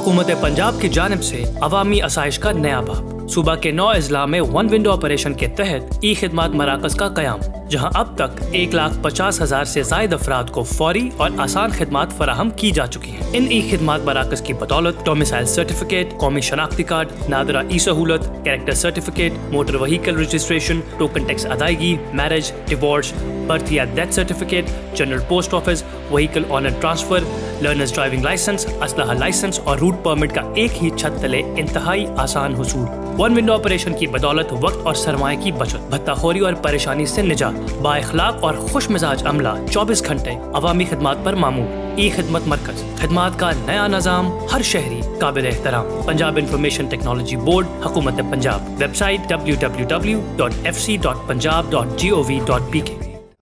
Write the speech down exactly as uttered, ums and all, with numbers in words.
हुकूमत पंजाब की जानिब से अवामी आसाइश का नया बाब। सूबा के नौ अजला में वन विंडो ऑपरेशन के तहत ई खिदमत मराकज का कयाम, जहां अब तक एक लाख पचास हजार से जायद अफराद को फौरी और आसान खिदमत फराहम की जा चुकी हैं। इन ई खिदमत मराकज की बदौलत डोमिसाइल सर्टिफिकेट, कौमी शनाख्ती कार्ड, नादरा ई सहूलत, character certificate, motor vehicle registration, token tax अदायगी, मैरिज, डिवोर्स, बर्थ या death certificate, general post office, vehicle owner transfer, learners driving licence, असलहा लाइसेंस और रूट परमिट का एक ही छत तले इंतहाई आसान हुसूल। वन विंडो ऑपरेशन की बदौलत वक्त और सरमाए की बचत, भत्ताखोरी और परेशानी से निजात, बाइखलाक और खुश मिजाज अमला चौबीस घंटे अवामी खिदमत पर मामूर। ई खिदमत मरकज, खिदमत का नया निजाम, हर शहरी काबिल एहतराम। पंजाब इंफॉर्मेशन टेक्नोलॉजी बोर्ड, हुकूमत Punjab. Website W W W dot F C dot Punjab dot G O V dot P के।